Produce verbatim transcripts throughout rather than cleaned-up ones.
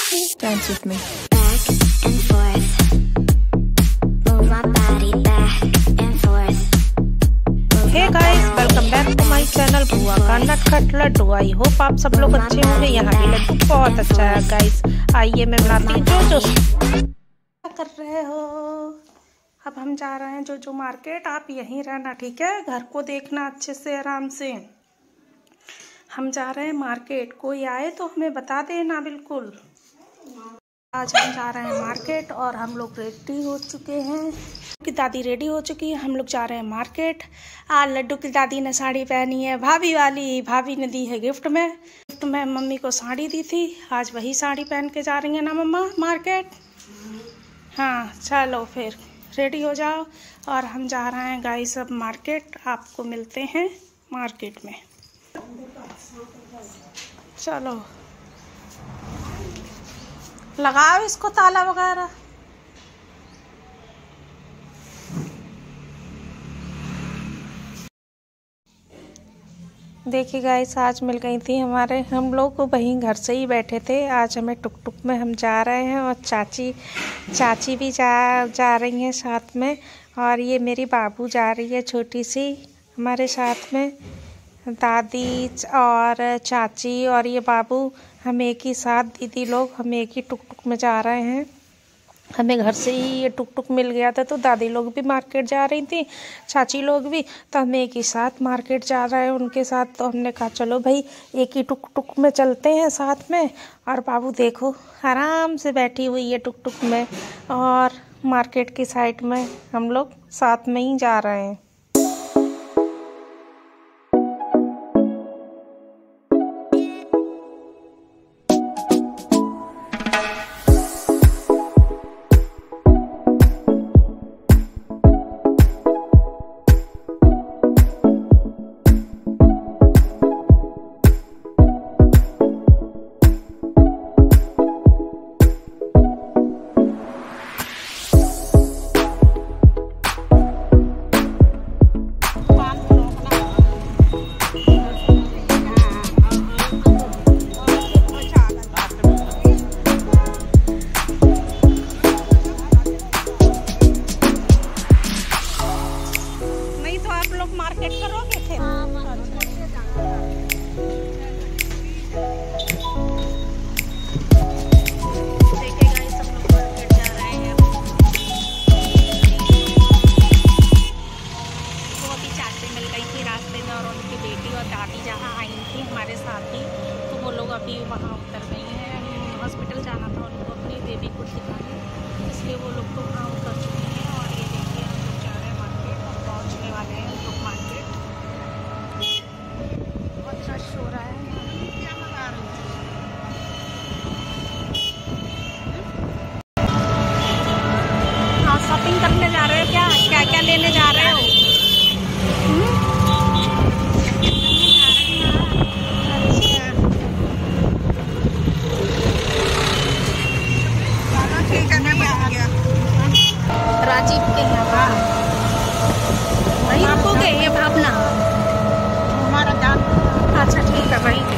Dance with me. Back and forth. Move my body back and forth. Hey guys, welcome back to my channel बुआ का नटखट Laddu. I hope आप सब लोग अच्छे होंगे। यहाँ की लड्डू बहुत अच्छा है गाइस। आइए मैं बनाती हूँ जो जो। क्या कर रहे हो? अब हम जा रहे हैं जो जो मार्केट। आप यहीं रहना, ठीक है? घर को देखना अच्छे से, आराम से। हम जा रहे हैं मार्केट। कोई आए तो हमें बता देना बिल्कुल। आज हम जा रहे हैं मार्केट और हम लोग रेडी हो चुके हैं। की दादी रेडी हो चुकी है, हम लोग जा रहे हैं मार्केट। आज लड्डू की दादी ने साड़ी पहनी है, भाभी वाली। भाभी ने दी है गिफ्ट में। गिफ्ट में मम्मी को साड़ी दी थी, आज वही साड़ी पहन के जा रही है ना मम्मा मार्केट। हाँ चलो फिर रेडी हो जाओ और हम जा रहे हैं गाइस अब मार्केट। आपको मिलते हैं मार्केट में। चलो लगाओ इसको ताला वगैरह। देखिए गाइस, आज मिल गई थी हमारे, हम लोग वहीं घर से ही बैठे थे। आज हमें टुक टुक में हम जा रहे हैं और चाची चाची भी जा जा रही हैं साथ में। और ये मेरी बाबू जा रही है छोटी सी हमारे साथ में। दादी और चाची और ये बाबू हम एक ही साथ, दीदी लोग हम एक ही टुक टुक में जा रहे हैं। हमें घर से ही ये टुक टुक मिल गया था, तो दादी लोग भी मार्केट जा रही थी, चाची लोग भी, तो हम एक ही साथ मार्केट जा रहे हैं उनके साथ। तो हमने कहा चलो भाई एक ही टुक टुक में चलते हैं साथ में। और बाबू देखो आराम से बैठी हुई है टुक टुक में, और मार्केट की साइड में हम लोग साथ में ही जा रहे हैं। मार्केट करोगे फिर? देखिए गाइस, सब लोग मार्केट जा रहे हैं। वो अभी चाची मिल गई थी रास्ते में, और उनकी बेटी और दादी जहाँ आई थी हमारे साथ ही, तो वो लोग अभी वहाँ उतर गई हैं। हॉस्पिटल जाना था उनको अपनी बेबी को दिखाने, इसलिए वो लोग तो वहाँ उतर चुके हैं। और ये देखिए हम लोग जा रहे हैं मार्केट और पहुँचने वाले हैं हम लोग मार्केट। बहुत रश हो रहा है। हाँ, शॉपिंग करने जा रहे हो क्या? क्या क्या लेने जा रहे हो? राजीव के यहाँ वही रुकोगे? ये भावना हमारा जान। अच्छा ठीक है भाई।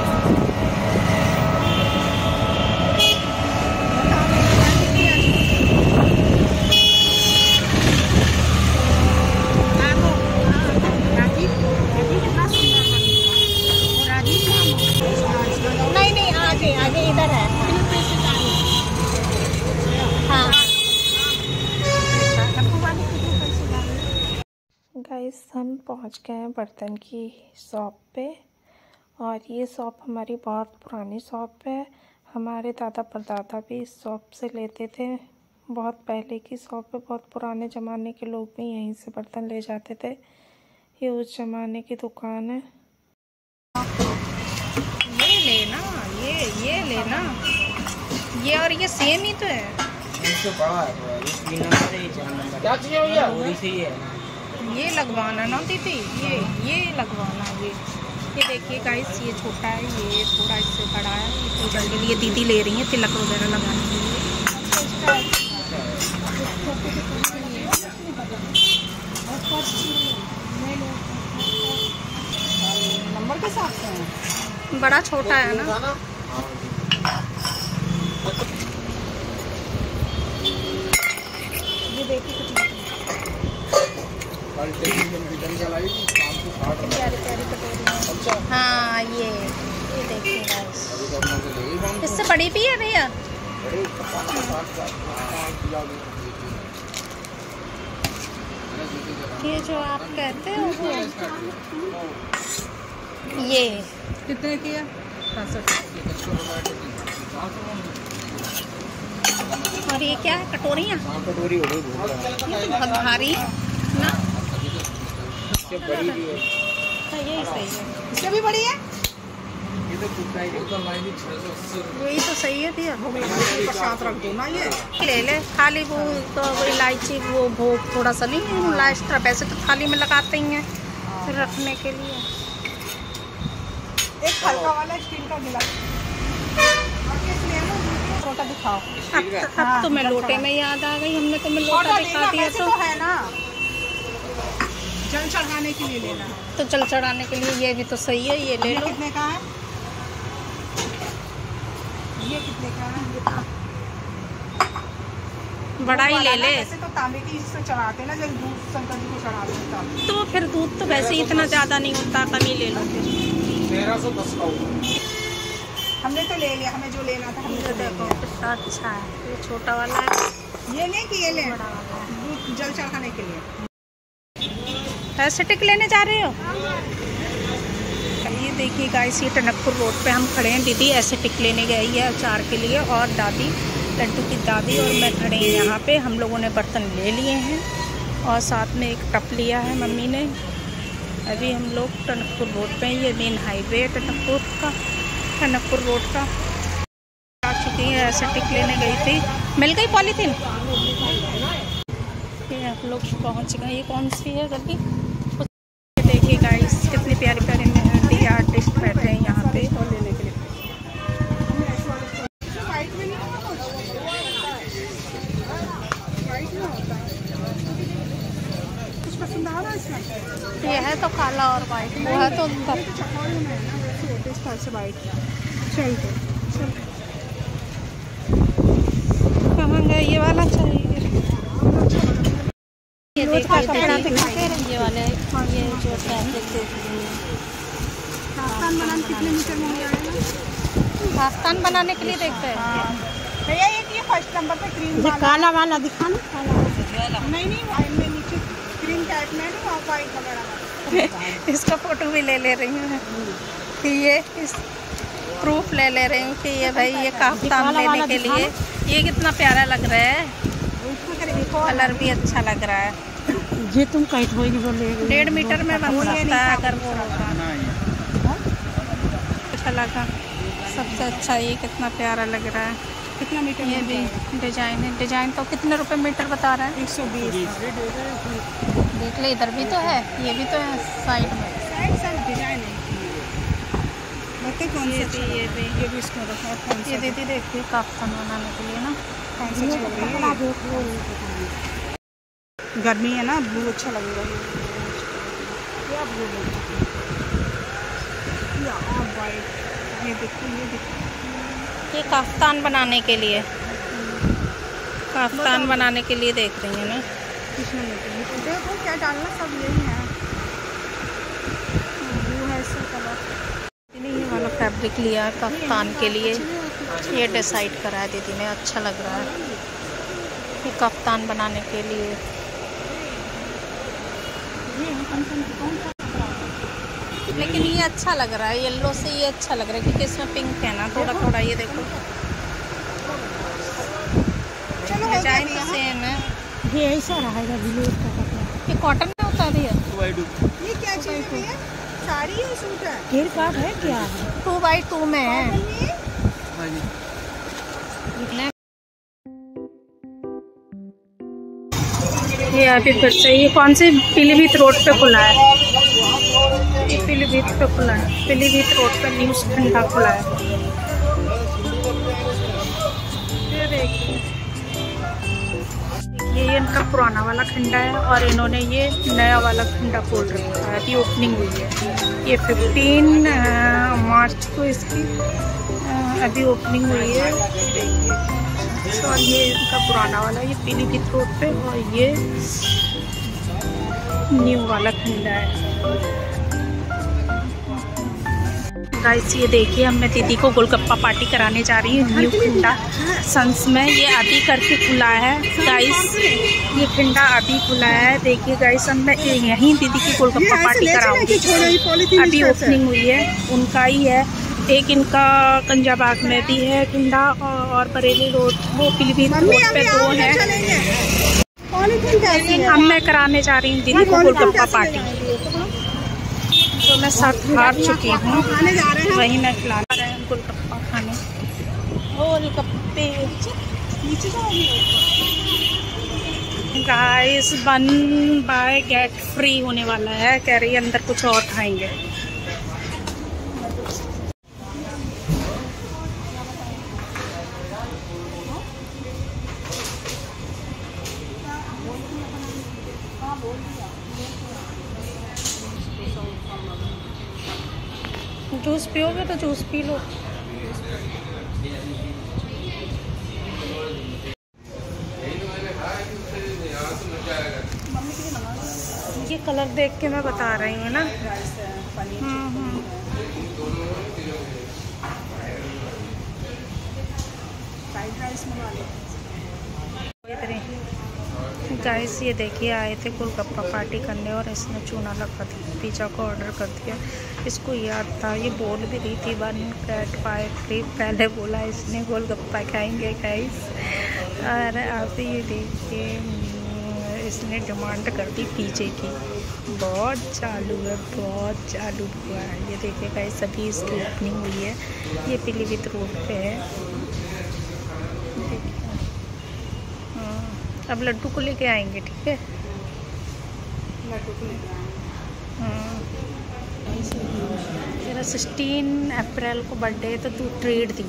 नहीं नहीं आगे आगे इधर है। हाँ गाइस, हम पहुंच गए हैं बर्तन की शॉप पे। और ये शॉप हमारी बहुत पुरानी शॉप है। हमारे दादा परदादा भी इस शॉप से लेते थे। बहुत पहले की शॉप है, बहुत पुराने ज़माने के लोग भी यहीं से बर्तन ले जाते थे। ये उस ज़माने की दुकान है। ये लेना, ये ये लेना, ये और ये सेम ही तो है। क्या चाहिए भैया? ये लगवाना ना दीदी, ये ये लगवाना। ये ये देखिए गाइस, ये छोटा है, ये थोड़ा इससे बड़ा है। ये पूजा के लिए दीदी ले रही है, तिलक वगैरह लगाने के लिए। नंबर के साथ बड़ा छोटा है ना। ये देखिए कितनी प्यारी प्यारी कटोरी। हाँ ये ये देखिए गाइस, इससे बड़ी भी है भैया। ये जो आप कहते हो वो ये कितने की है? और ये क्या है, कटोरियाँ? कटोरी हो गई बहुत भारी ना, बड़ी भी है। यही सही है, इससे भी बड़ी है। ये तो कुत्ता ही यही तो सही है भैया। साथ रख दो ना, ये ले ले खाली वो तो वो इलायची वो भोग थोड़ा सा नहीं लास्ट, वैसे तो थाली में लगाते ही हैं फिर रखने के लिए। एक हल्का वाला स्टील का गिलास छोटा दिखाओ। अब अब तो मैं लोटे में याद आ गई, हमने तो मैं लोटा छोटा दिखा लेना दिया वैसे तो तो है ना, जल चढ़ाने के लिए लेना है। तो जल चढ़ाने के लिए ये भी तो सही है, ये ले ये लो। कितने का है? ये कितने का है? बड़ा ही ले ले। वैसे तो तांबे की इससे चढ़ाते ना, जब दूध शंकर जी को चढ़ाते हैं तब। तो फिर दूध तो वैसे ही इतना ज्यादा नहीं होता, कम ही ले लो फिर। तेरह सौ दस का होगा। हमने तो ले लिया, हमें जो लेना था हमने तो देखो देखो। कितना अच्छा है, ये छोटा वाला है, ये नहीं कि ये ले बड़ा वाला है। दूध जल चढ़ाने के लिए। ऐसे टिक लेने जा रहे हो? ये देखिए गाइस, ये टनकपुर रोड पे हम खड़े हैं। दीदी ऐसे टिक लेने गई है अचार के लिए, और दादी लड्डू की दादी और मैं खड़े हैं यहाँ पे। हम लोगों ने बर्तन ले लिए हैं और साथ में एक टप लिया है मम्मी ने। अभी हम लोग टनकपुर रोड पे हैं, ये मेन हाईवे है टनकपुर का, टनकपुर रोड का। आ चुकी है, ऐसे टिक लेने गई थी, मिल गई पॉलीथीन। ये आप लोग पहुँच गए। ये कौन सी है गली? देखिए गाइस, कितनी प्यारी प्यारी मेहंदी आर्टिस्ट बैठे हैं यहाँ पे। लेने के लिए वाइट में नहीं होगा कुछ, वाइट में होता है कुछ पसंद आ रहा है इसमें। ये है तो काला और वाइट, वो है तो अंदर। चकौड़ी में है ना, वैसे होते इस तरह से वाइट। चल तो चल कहाँ गए? ये वाला चाहिए। ये देखिए का कपड़ा ये वाले, ये जो फैब्रिक खान बनाने कितने मीटर में हो जाएगा? खास्तान बनाने के लिए देखते हैं। भैया ये ये फर्स्ट नंबर पे क्रीम वाला काला वाला दिखाना। नहीं नहीं वाइट में नीचे क्रीम टाइप में ना, वाइट वगैरह वाला। इसका फोटो भी ले ले रही हूँ कि ये इस प्रूफ ले ले रही हूँ कि ये भाई ये काफ्तान लेने के लिए। ये कितना प्यारा लग रहा है, कलर भी अच्छा लग रहा है। ये तुम कैट होगी बोले डेढ़ मीटर में बन सकता है अगर वो होगा। अच्छा लगा, सबसे अच्छा ये कितना प्यारा लग रहा है। कितना मीटर? ये भी डिजाइन है, डिजाइन तो कितने रुपए मीटर बता रहा है? एक सौ बीस। देख ले, इधर भी तो है, ये भी तो है साइड में। साइड साइड डिजाइन है। बता कौन ये सा? भी ये भी ये भी इसमें रखा है। कौन ये दीदी देखिए काफ्तान बनाने के लिए ना, कौन सा चल रही है? गर्मी है ना, ब्लू अच्छा लगेगा। क्या ब्लू या वाइट? ये देखो ये देखो, ये काफ्तान बनाने के लिए, काफ्तान बनाने के लिए देख रही है ना। किसमें लेते हैं? देखो क्या डालना, सब यही है। ब्लू है इसका कलर। ये वाला फैब्रिक लिया है काफ्तान के लिए, ये डिसाइड करा है दीदी ने, अच्छा लग रहा है ये काफ्तान बनाने के लिए। लेकिन ये अच्छा लग रहा है, येलो से ये अच्छा लग रहा है क्योंकि इसमें पिंक है ना थोड़ा थोड़ा। ये देखो चलो हो गया डिजाइन तो भैया। सेम है। ये ऐसा रहेगा ब्लू का कपड़ा। ये कॉटन में होता है भैया? ये क्या चीज़ है भैया? साड़ी है, सूट है? हेयर कार्ड है क्या? टू बाई टू में है। ये अभी फिर से, ये कौन से पीलीभीत रोड पे खुला है? ये पीलीभीत पे खुला है, पीलीभीत रोड पे न्यूज़ ठंडा खुला है। ये देखिए, ये इनका पुराना वाला खंडा है और इन्होंने ये नया वाला खंडा खोल रखा है, अभी ओपनिंग हुई है। ये फिफ्टीन मार्च को इसकी अभी ओपनिंग हुई है, देखिए। और ये इनका पुराना वाला, ये पीलीभीत रोड पे, और ये न्यू वाला खंडा है। गाइस ये देखिए, अब मैं दीदी को गोलगप्पा पार्टी कराने जा रही हूँ न्यू खंडा सन्स में। ये अभी करके खुला है गाइस, ये खंडा अभी खुला है। देखिए गाइस, अब मैं यहीं दीदी की गोलगप्पा पार्टी कराऊंगी। अभी ओपनिंग हुई है, उनका ही है। एक इनका कंजाबाग में भी है खंडा, और बरेली रोड, वो पीलीभीत रोड पे दो है। अब मैं कराने जा रही हूँ दीदी को गोलगप्पा पार्टी। तो मैं सब हार चुकी हूँ, वही मैं खिला रहे हैं गोलगप्पा खाने। Golgappe guys, one buy get free होने वाला है, कह रही है अंदर कुछ और खाएंगे। जूस पियोगे तो जूस पी लो। ये कलर देख के मैं बता रही हूँ ना। गाइस ये देखिए, आए थे गोलगप्पा पार्टी करने और इसने चूना लगा दिया, पिज़्ज़ा को ऑर्डर कर दिया। इसको याद था, ये बोल भी रही थी वन गेट फाइव फ्री, पहले बोला इसने गोलगप्पा खाएंगे गाइस। और आप ये देखिए, इसने डिमांड कर दी पिज़्ज़े की। बहुत चालू है, बहुत चालू हुआ है। ये देखिए गाइस, अभी इसकी ओपनिंग हुई है, ये पीलीभीत रोड पे है। अब लड्डू को लेके आएंगे, ठीक है? लड्डू को लेके आएंगे। तेरा सिक्सटीन अप्रैल को बर्थडे है, तो तू ट्रीट दी।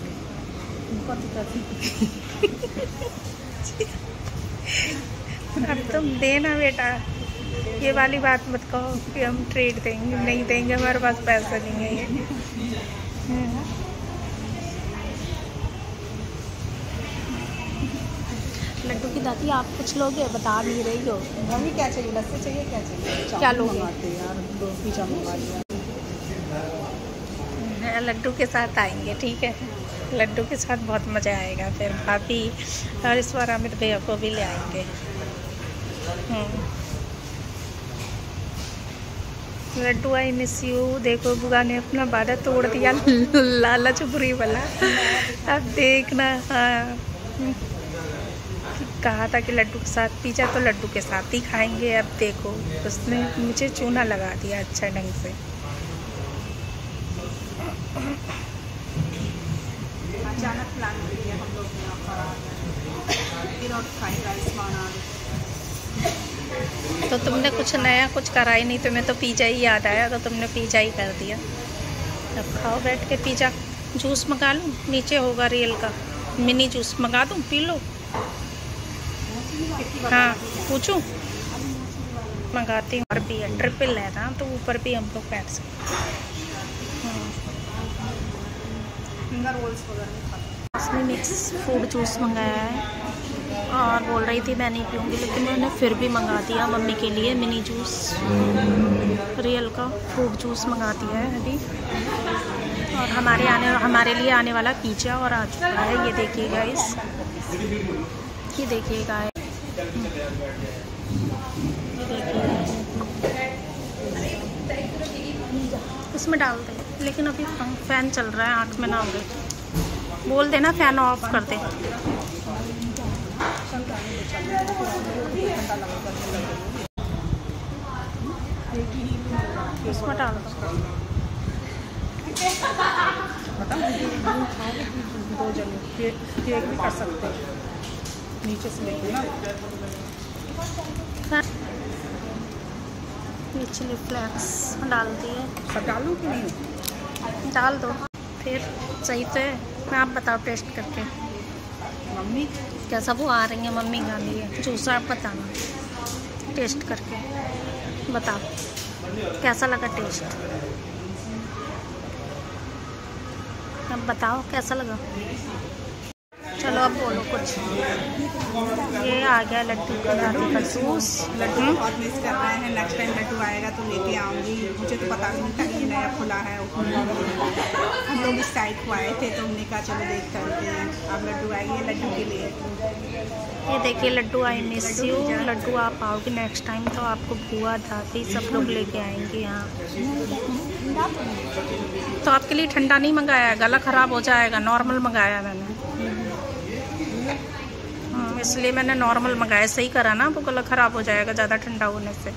अब तुम देना बेटा, ये वाली बात मत कहो कि हम ट्रीट देंगे, नहीं देंगे, हमारे पास पैसा नहीं है ये। लड्डू की दादी, आप कुछ लोगे? बता नहीं रही हो। मम्मी क्या चाहिए? लस्सी चाहिए? क्या चाहिए? क्या लोगे यार? दो पिज़्ज़ा मंगा लिया। लड्डू के साथ आएंगे, ठीक है? लड्डू के साथ बहुत मज़ा आएगा। फिर भाभी और इस बार अमित भैया को भी ले आएंगे। Laddu, I miss you. देखो बुआ ने अपना वादा तोड़ दिया, लालच बुरी वाला। अब देखना, हाँ कहा था कि लड्डू के साथ पिज़्ज़ा, तो लड्डू के साथ ही खाएंगे। अब देखो, उसने मुझे चूना लगा दिया अच्छा ढंग से। अचानक प्लान किया हम लोग ने, फिर और फ्राइड राइस बना। तो तुमने कुछ नया कुछ करा ही नहीं, तुम्हें तो पिज़्ज़ा ही याद आया, तो तुमने पिज़्ज़ा ही कर दिया। अब खाओ बैठ के पिज़्ज़ा। जूस मंगा लूँ? नीचे होगा रियल का, मिनी जूस मंगा दूँ, पी लो। हाँ पूछूं? मंगाती हूँ। और भी है, ट्रिपल है ना, तो ऊपर भी हम लोग बैठ सकते। उसने मिक्स फ्रूट जूस मंगाया है और बोल रही थी मैं नहीं पीऊँगी, लेकिन मैंने फिर भी मंगा दिया मम्मी के लिए मिनी जूस, रियल का फ्रूट जूस मंगा दिया है अभी। और हमारे आने हमारे लिए आने वाला पिज़्ज़ा और आ चुका है। ये देखिए गाइस, ये देखिएगा, इसमें डाल दे। लेकिन अभी फैन चल रहा है, आँख में ना हो गए। बोल देना फैन ऑफ कर दे। इसमें डाल दो। दो जन केक केक भी कर सकते हैं, नीचे से लेके ना। ये चिली फ्लेक्स डाल दिए। सब डालूं कि नहीं? डाल दो। फिर सही तो है। मैं आप बताओ टेस्ट करके। मम्मी कैसा वो आ रही है मम्मी गाली है जूस, आप बताना टेस्ट करके बताओ कैसा लगा टेस्ट। अब बताओ कैसा लगा। चलो अब बोलो कुछ। ये आ गया लड्डू का दादी का जूस। लड्डू बहुत मिस कर रहे हैं, नेक्स्ट टाइम लड्डू आएगा तो लेके आऊँगी। मुझे तो पता नहीं था कि नया खुला है। हम लोग इस साइड को आए थे तो हमने कहा चलो देख करते हैं। अब लड्डू आएंगे लड्डू के लिए। ये देखिए Laddu, I miss you. Laddu आप आओगे नेक्स्ट टाइम तो आपको बुआ दादी सब लोग लेके आएंगे यहाँ। तो आपके लिए ठंडा नहीं मंगाया, गला ख़राब हो जाएगा। नॉर्मल मंगाया मैंने, इसलिए मैंने नॉर्मल मंगाया। सही करा ना, वो गला ख़राब हो जाएगा ज़्यादा ठंडा होने से।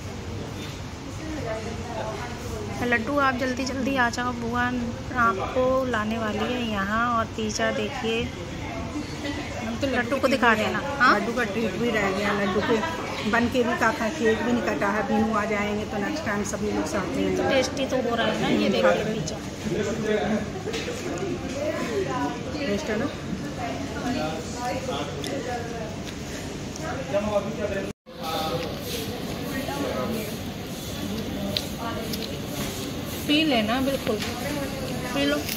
लड्डू आप जल्दी जल्दी आ जाओ, बुआ आपको लाने वाली है यहाँ। और पिज़्ज़ा देखिए, तो लड्डू को दिखा देना। हाँ, लड्डू का ट्रीट भी रह गया। लड्डू के बन के भी काटा, केक भी नहीं कटा है। बीनू आ जाएंगे तो नेक्स्ट टाइम सभी लोग साथ में। तो टेस्टी तो हो रहा है ना। ये देखिए पिज़्ज़ा टेस्ट है ना। पी लेना, बिल्कुल पी लो।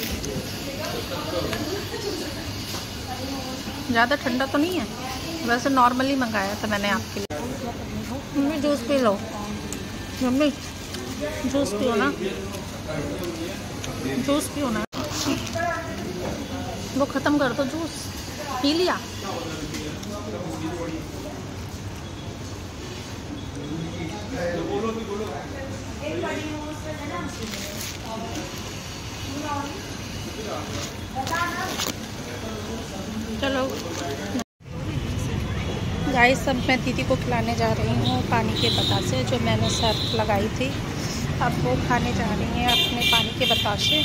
ज़्यादा ठंडा तो नहीं है, वैसे नॉर्मली मंगाया था मैंने आपके लिए। मम्मी जूस पी लो, मम्मी जूस पियो ना, जूस पियो ना। वो ख़त्म कर दो जूस। पी लिया। चलो गाइस, अब मैं दीदी को खिलाने जा रही हूँ पानी के बतासे जो मैंने सर्फ लगाई थी। अब वो खाने जा रही हैं अपने पानी के बतासे।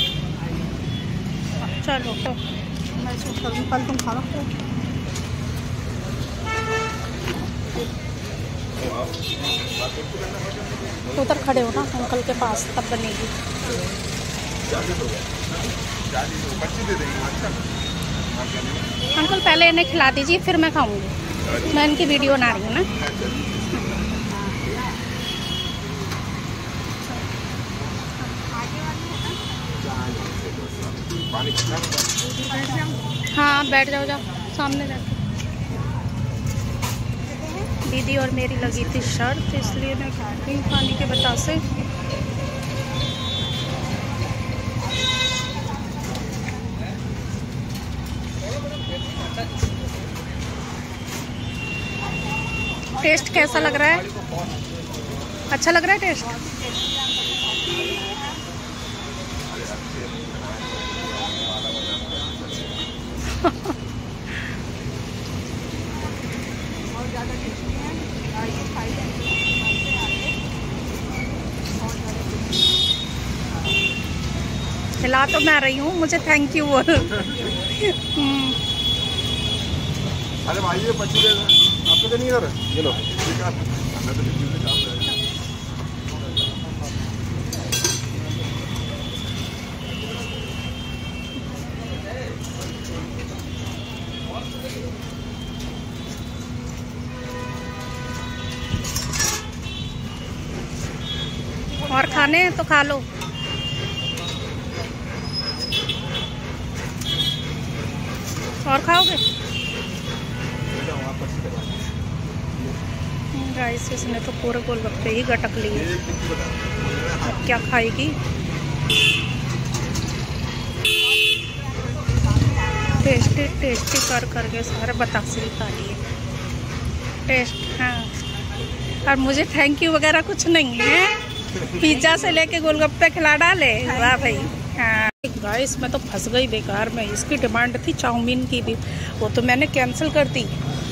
चलो तो मैं इसको करूँ, कल तुम खा लो। उधर खड़े हो ना अंकल के पास, तब बनेगी। अंकल पहले इन्हें खिला दीजिए, फिर मैं खाऊंगी। मैं इनकी वीडियो बना रही हूँ ना। हाँ बैठ जाओ, जाओ सामने जाके। दीदी और मेरी लगी थी शर्त, इसलिए मैं खा रही हूँ पानी के बतासे। टेस्ट कैसा लग रहा है? अच्छा लग रहा है टेस्ट? खिला तो मैं रही हूँ, मुझे थैंक यू बोल। अरे भाई ये पच्चीस देगा आपको तो नहीं कर ये लो मैं तो और खाने हैं तो खा लो। और खाओगे? गाइस इसने तो पूरे गोलगप्पे ही गटक लिए। अब क्या खाएगी? टेस्टी टेस्टी कर करके सारे बतासे ही खा लिए। टेस्ट हाँ, और मुझे थैंक यू वगैरह कुछ नहीं है। पिज्जा से लेके गोलगप्पे खिला डाले। वाह भाई। हाँ गाइस मैं तो फंस गई बेकार में। इसकी डिमांड थी चाउमीन की भी, वो तो मैंने कैंसिल कर दी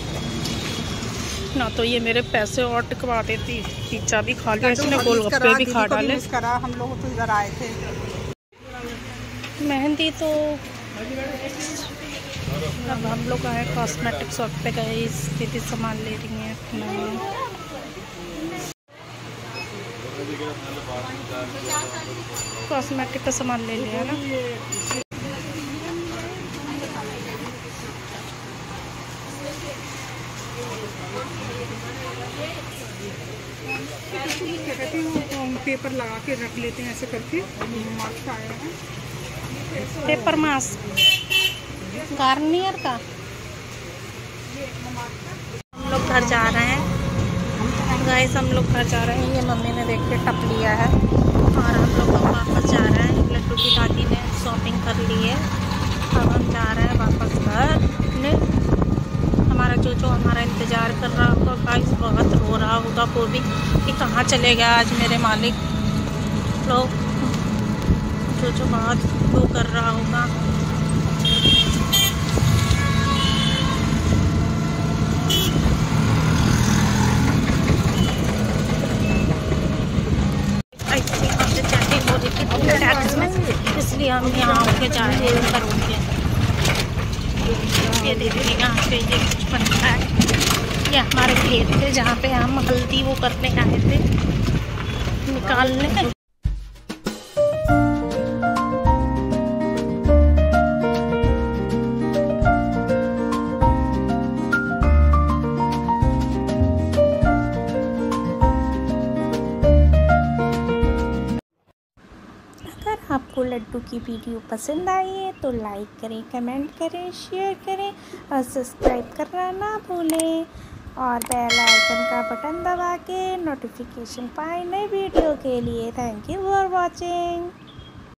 ना, तो ये मेरे पैसे और टिकवा देती। पिज्जा भी खा लिया इसने, गोलगप्पे भी खा डाले। हम लोग तो इधर आए थे। मेहंदी तो अब हम लोग आए कॉस्मेटिक शॉप पे गए, इस दीदी सामान ले रही हैं अपना। कॉस्मेटिक का सामान ले लिया ना। क्या कहते हैं, पेपर लगा के रख लेते हैं ऐसे करके। मार्क्स आया है पेपर मास्क गार्नियर का। हम लोग घर जा रहे हैं गाइस, हम लोग घर जा रहे हैं। ये मम्मी ने देख के टप लिया है और हम लोग अब वापस जा रहे हैं। लड्डू की दादी ने शॉपिंग कर ली है, अब हम जा रहे हैं वापस घर। हमारा जो जो हमारा इंतज़ार कर रहा होगा गाइस, बहुत रो रहा होगा वो भी कि कहाँ चले गए आज मेरे मालिक लोग। जो जो बहुत वो कर रहा होगा। इसलिए हम यहाँ होके जा रहे हैं करोगे। ये देखिए यहाँ पे ये कुछ बनता है। ये हमारे खेत थे जहाँ पे हम हल्दी वो करने आए थे निकालने। अगर आपको लड्डू की वीडियो पसंद आई है तो लाइक करें, कमेंट करें, शेयर करें और सब्सक्राइब करना ना भूलें और बेल आइकन का बटन दबा के नोटिफिकेशन पाएं नई वीडियो के लिए। Thank you for watching.